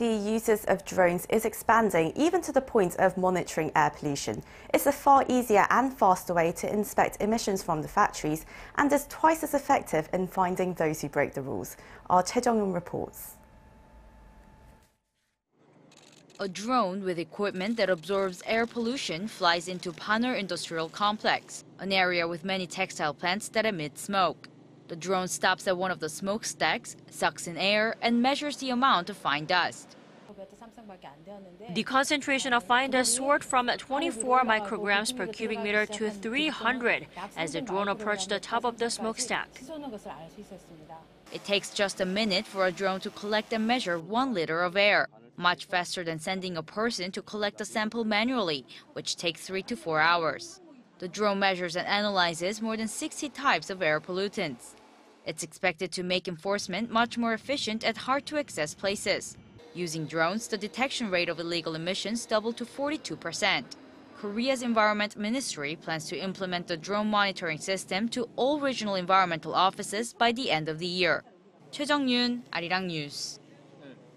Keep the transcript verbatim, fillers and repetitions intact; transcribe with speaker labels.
Speaker 1: the uses of drones is expanding, even to the point of monitoring air pollution. It's a far easier and faster way to inspect emissions from the factories and is twice as effective in finding those who break the rules. Our Choi Jeong-yoon reports.
Speaker 2: A drone with equipment that absorbs air pollution flies into Paner Industrial Complex, an area with many textile plants that emit smoke. The drone stops at one of the smokestacks, sucks in air, and measures the amount of fine dust.
Speaker 3: The concentration of fine dust soared from twenty-four micrograms per cubic meter to three hundred as the drone approached the top of the smokestack.
Speaker 2: It takes just a minute for a drone to collect and measure one liter of air, much faster than sending a person to collect a sample manually, which takes three to four hours. The drone measures and analyzes more than sixty types of air pollutants. It's expected to make enforcement much more efficient at hard-to-access places. Using drones, the detection rate of illegal emissions doubled to forty-two percent. Korea's Environment Ministry plans to implement the drone monitoring system to all regional environmental offices by the end of the year. Choi Jeong-yoon, Arirang News.